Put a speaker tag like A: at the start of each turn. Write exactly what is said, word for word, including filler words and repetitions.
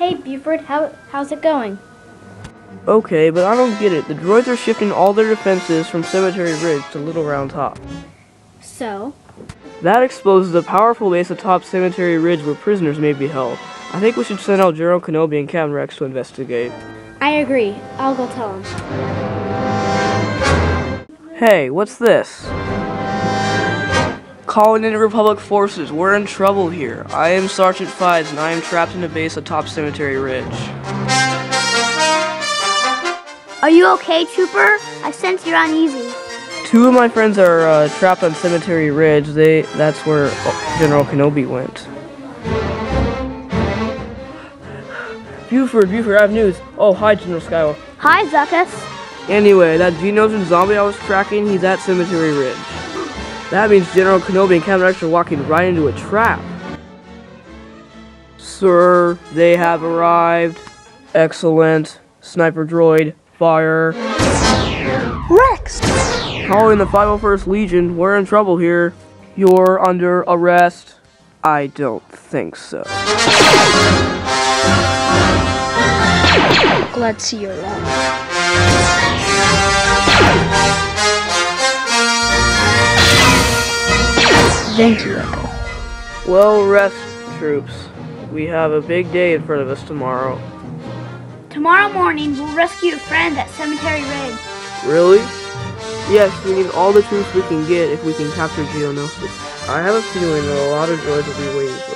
A: Hey Buford, how, how's it going?
B: Okay, but I don't get it. The droids are shifting all their defenses from Cemetery Ridge to Little Round Top.
A: So?
B: That exposes a powerful base atop Cemetery Ridge where prisoners may be held. I think we should send out General Kenobi and Captain Rex to investigate.
A: I agree. I'll go tell him.
B: Hey, what's this? Calling in Republic forces. We're in trouble here. I am Sergeant Fides and I am trapped in a base atop Cemetery Ridge.
C: Are you okay, Trooper? I sense you're uneasy.
B: Two of my friends are uh, trapped on Cemetery Ridge. They that's where General Kenobi went. Buford, Buford, I have news. Oh, hi, General Skywalker.
C: Hi, Zuckuss.
B: Anyway, that Geonosian zombie I was tracking, he's at Cemetery Ridge. That means General Kenobi and Captain Rex are walking right into a trap. Sir, they have arrived. Excellent. Sniper droid, fire.
C: Rex!
B: Calling the five oh first Legion, we're in trouble here. You're under arrest. I don't think so.
C: Glad to see you're alive. Thank you, Echo.
B: Well, rest, troops. We have a big day in front of us tomorrow.
C: Tomorrow morning, we'll rescue a friend at Cemetery Ridge.
B: Really? Yes, we need all the troops we can get if we can capture Geonosis. I have a feeling that a lot of droids will be waiting for